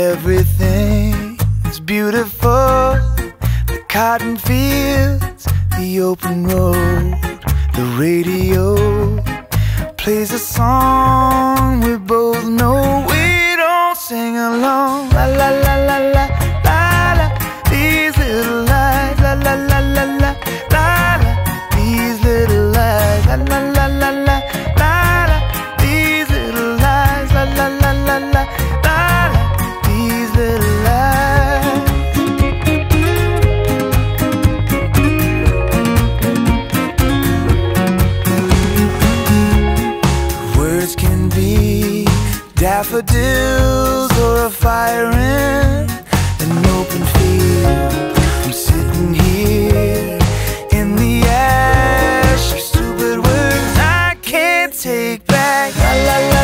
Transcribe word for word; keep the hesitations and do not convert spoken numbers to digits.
Everything is beautiful. The cotton fields, the open road. The radio plays a song we both know. We don't sing along. La la la la la la la. These little lies. La la la la la la la. These little lies. La la la la la la la. These little lies. La la la la la la la. These little lies. Words can be daffodils or a fire in an open field. I'm sitting here in the ash of stupid words I can't take back. La la la.